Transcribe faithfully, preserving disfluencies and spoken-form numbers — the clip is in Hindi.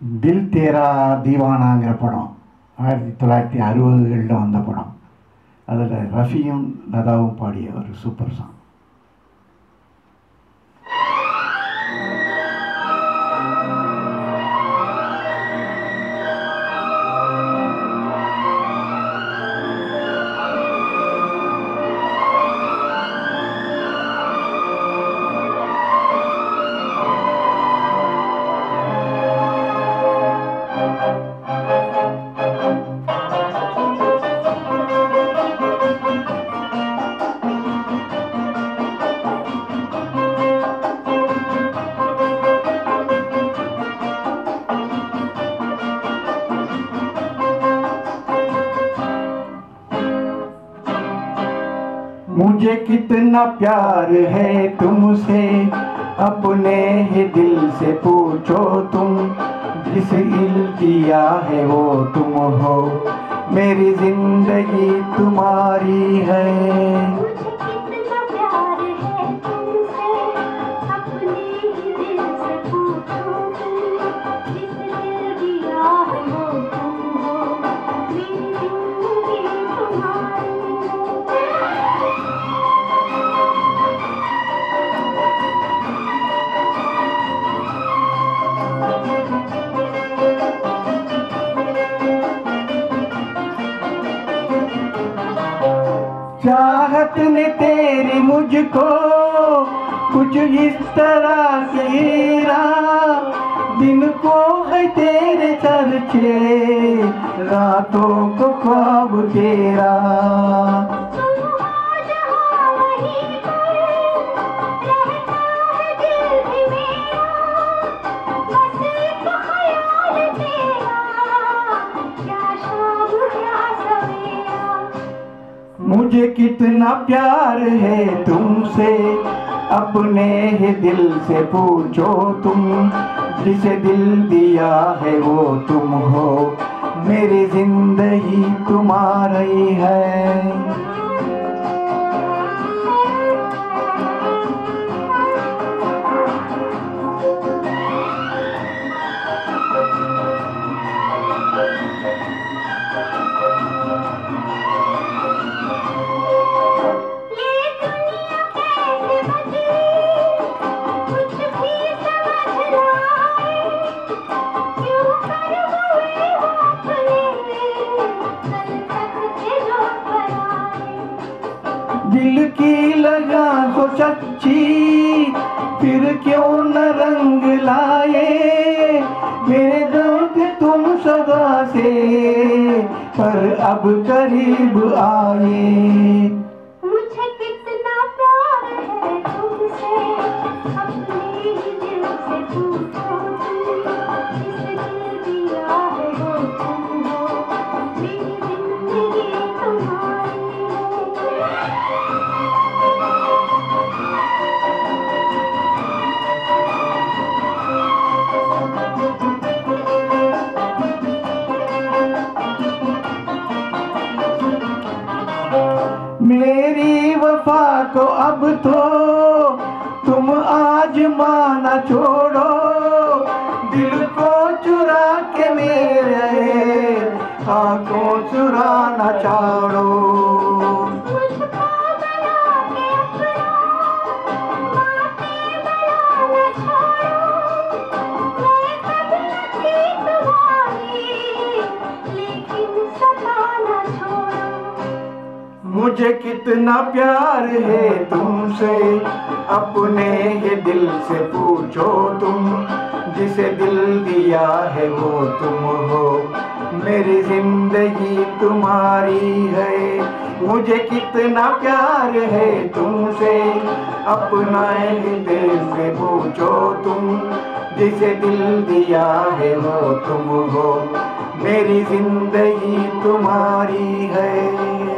தில் தேரா தீவானாங்கிற படம் ஆயிரத்தி தொள்ளாயிரத்தி அறுபதுகளில் வந்த படம். அதில் ரஃபியும் லதாவும் பாடிய ஒரு சூப்பர் சாங். मुझे कितना प्यार है तुमसे, अपने ही दिल से पूछो तुम, जिस दिल किया है वो तुम हो, मेरी जिंदगी तुम्हारी है। चाहत ने तेरी मुझको कुछ इस तरह से गिरा, दिन को है तेरे चर्चे, रातों को ख्वाब तेरा। मुझे कितना प्यार है तुमसे, अपने ही दिल से पूछो तुम, जिसे दिल दिया है वो तुम हो, मेरी जिंदगी तुम्हारी है। दिल की लगा हो सच्ची, फिर क्यों न रंग लाए, मेरे दर्द तुम सदा से पर अब करीब आए। मुझे कितना प्यार है तुमसे, अपने ही दिल से पूछो तुम, जिसे दिल दिया है वो तुम हो, मेरी जिंदगी तुम्हारी है। मेरी वफा को अब तो तुम आज माना छोड़ो, दिल को चुरा के मेरे आंखों चुराना छोड़ो। मुझे कितना प्यार है तुमसे, अपने ही दिल से पूछो तुम, जिसे दिल दिया है वो तुम हो, मेरी जिंदगी तुम्हारी है। मुझे कितना प्यार है तुमसे, अपना ही दिल से पूछो तुम, जिसे दिल दिया है वो तुम हो, मेरी जिंदगी तुम्हारी है।